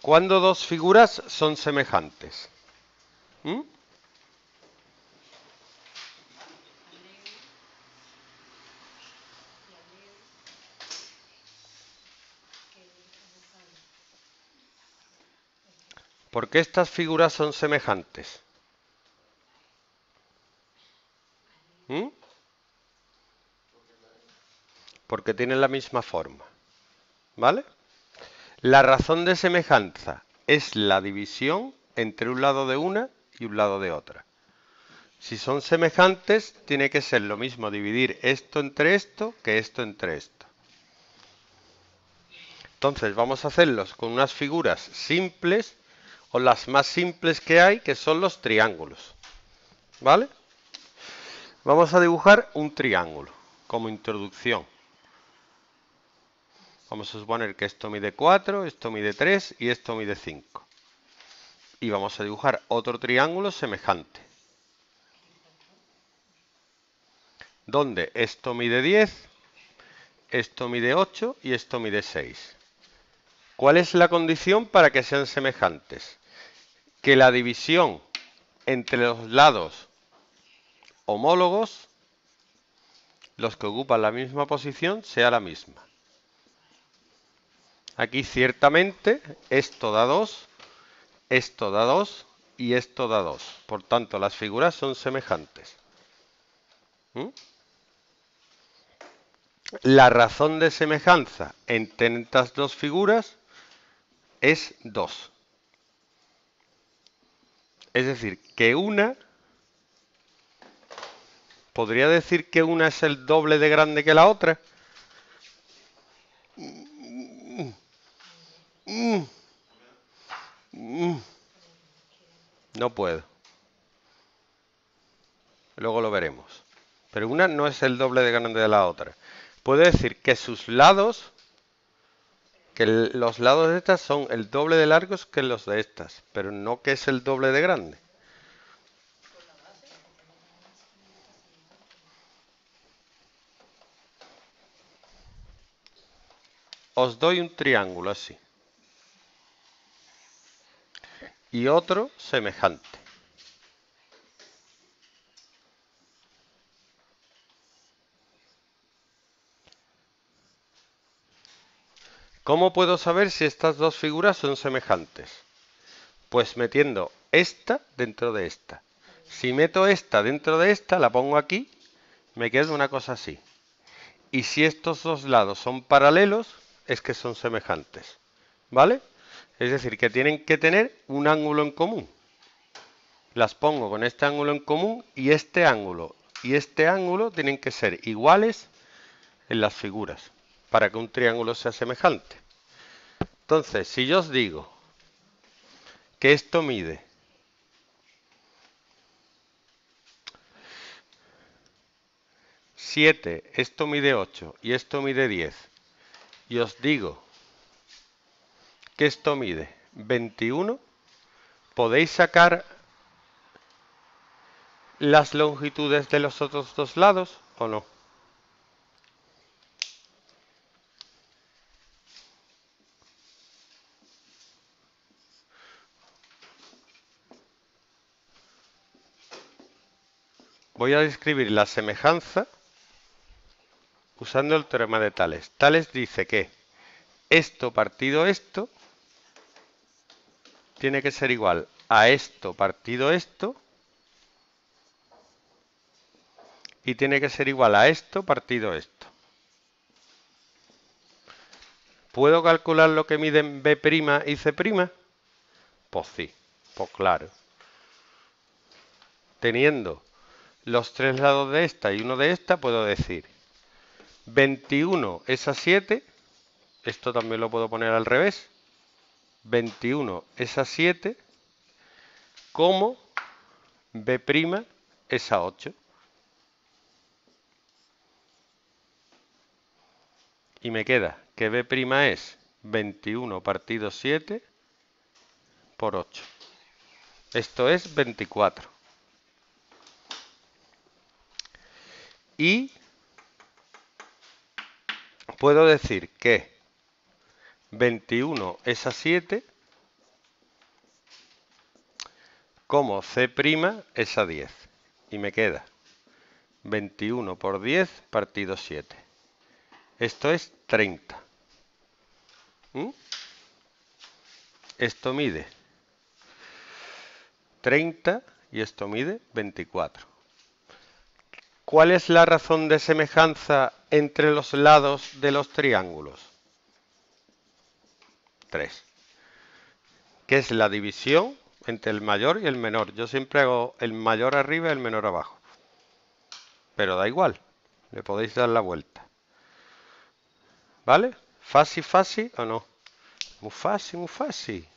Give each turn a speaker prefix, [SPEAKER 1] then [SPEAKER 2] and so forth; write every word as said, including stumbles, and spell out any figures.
[SPEAKER 1] ¿Cuándo dos figuras son semejantes? ¿Mm? ¿Por qué estas figuras son semejantes? ¿Mm? Porque tienen la misma forma, ¿vale? La razón de semejanza es la división entre un lado de una y un lado de otra. Si son semejantes, tiene que ser lo mismo dividir esto entre esto que esto entre esto. Entonces vamos a hacerlos con unas figuras simples o las más simples que hay, que son los triángulos. ¿Vale? Vamos a dibujar un triángulo como introducción. Vamos a suponer que esto mide cuatro, esto mide tres y esto mide cinco. Y vamos a dibujar otro triángulo semejante, donde esto mide diez, esto mide ocho y esto mide seis. ¿Cuál es la condición para que sean semejantes? Que la división entre los lados homólogos, los que ocupan la misma posición, sea la misma. Aquí ciertamente esto da dos, esto da dos y esto da dos. Por tanto, las figuras son semejantes. ¿Mm? La razón de semejanza entre estas dos figuras es dos. Es decir, que una... ¿Podría decir que una es el doble de grande que la otra? No puedo. Luego lo veremos. Pero una no es el doble de grande de la otra. Puedo decir que sus lados, que el, los lados de estas son el doble de largos que los de estas, pero no que es el doble de grande. Os doy un triángulo así. Y otro semejante. ¿Cómo puedo saber si estas dos figuras son semejantes? Pues metiendo esta dentro de esta. Si meto esta dentro de esta, la pongo aquí, me queda una cosa así. Y si estos dos lados son paralelos, es que son semejantes. ¿Vale? Es decir, que tienen que tener un ángulo en común. Las pongo con este ángulo en común y este ángulo y este ángulo tienen que ser iguales en las figuras para que un triángulo sea semejante. Entonces, si yo os digo que esto mide siete, esto mide ocho y esto mide diez, y os digo que esto mide veintiuno, ¿podéis sacar las longitudes de los otros dos lados o no? Voy a describir la semejanza usando el teorema de Tales. Tales dice que esto partido esto tiene que ser igual a esto partido esto y tiene que ser igual a esto partido esto. ¿Puedo calcular lo que miden B' y C'? Pues sí, pues claro. Teniendo los tres lados de esta y uno de esta, puedo decir veintiuno es a siete, esto también lo puedo poner al revés, veintiuno es a siete, como B' es a ocho. Y me queda que B' es veintiuno partido siete por ocho. Esto es veinticuatro. Y puedo decir que veintiuno es a siete como C' es a diez. Y me queda veintiuno por diez partido siete. Esto es treinta. ¿Mm? Esto mide treinta y esto mide veinticuatro. ¿Cuál es la razón de semejanza entre los lados de los triángulos? tres. ¿Qué es la división entre el mayor y el menor? Yo siempre hago el mayor arriba y el menor abajo. Pero da igual, le podéis dar la vuelta. ¿Vale? ¿Fácil, fácil o no? Muy fácil, muy fácil.